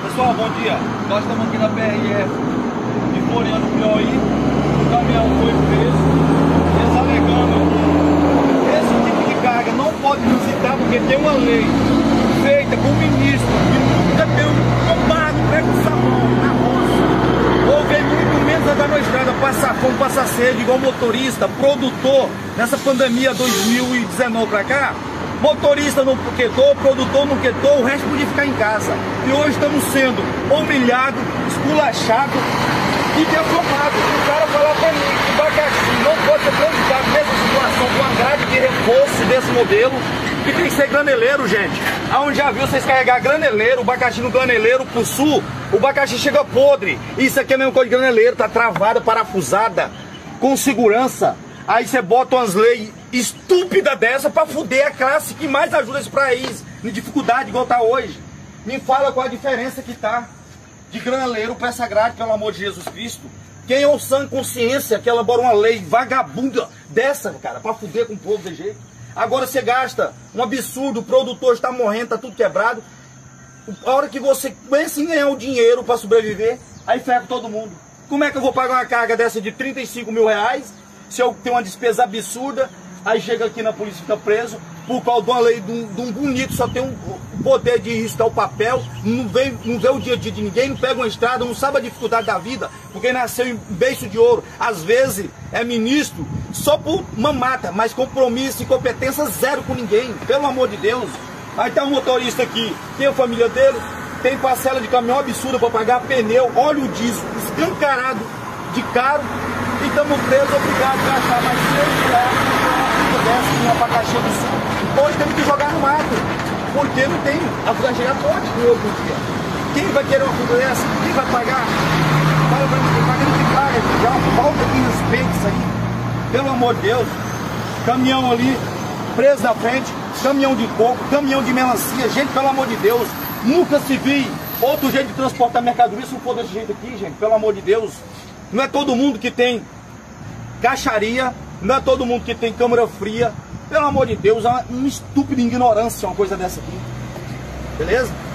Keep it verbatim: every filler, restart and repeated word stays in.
Pessoal, bom dia. Nós estamos aqui na P R F de Floriano, Piauí. O caminhão foi preso. Eles alegando esse tipo de carga não pode transitar porque tem uma lei feita com o ministro que nunca deu um bar de pé com sabão na roça. Ou vem muito menos andar na estrada, passar fome, passar sede, igual motorista, produtor, nessa pandemia dois mil e dezenove pra cá. Motorista não quietou, produtor não quietou, o resto podia ficar em casa. E hoje estamos sendo humilhados, esculachados e defamados. O cara falar pra mim que o abacaxi não pode ser transitado nessa situação com a grade de reforço desse modelo, que tem que ser graneleiro, gente. Aonde já viu vocês carregar graneleiro, o abacaxi no graneleiro pro sul, o abacaxi chega podre. Isso aqui é a mesma coisa de graneleiro, tá travada, parafusada, com segurança. Aí você bota umas leis estúpidas dessa pra fuder a classe que mais ajuda esse país em dificuldade igual tá hoje. Me fala qual a diferença que tá de graneleiro pra essa grade, pelo amor de Jesus Cristo. Quem é o sã consciência que elabora uma lei vagabunda dessa, cara, pra fuder com o povo de jeito? Agora você gasta um absurdo, o produtor está morrendo, tá tudo quebrado. A hora que você pensa em ganhar o dinheiro pra sobreviver, aí ferra todo mundo. Como é que eu vou pagar uma carga dessa de trinta e cinco mil reais? Se eu tenho uma despesa absurda, aí chega aqui na polícia e fica preso, por causa de uma lei de um, de um bonito, só tem um poder de riscar o papel, não vê, não vê o dia a dia de ninguém, não pega uma estrada, não sabe a dificuldade da vida, porque nasceu em beiço de ouro. Às vezes é ministro só por mamata, mas compromisso e competência zero com ninguém, pelo amor de Deus. Aí tá um motorista aqui, tem a família dele, tem parcela de caminhão absurda para pagar pneu, óleo diesel escancarado de caro. E estamos presos, obrigados a gastar mais seis reais dessa no abacaxi do sul. Hoje temos que jogar no mato, porque não tem a franjinha forte no outro dia. Quem vai querer uma coisa dessa? Quem vai pagar? Fala pra mim, quem paga não tem paga, já falta de respeito isso aí. Pelo amor de Deus, caminhão ali, preso na frente, caminhão de coco, caminhão de melancia, gente, pelo amor de Deus, nunca se vi outro jeito de transportar mercadoria se não for desse jeito aqui, gente, pelo amor de Deus. Não é todo mundo que tem caixaria, não é todo mundo que tem câmara fria. Pelo amor de Deus, é uma, uma estúpida ignorância uma coisa dessa aqui. Beleza?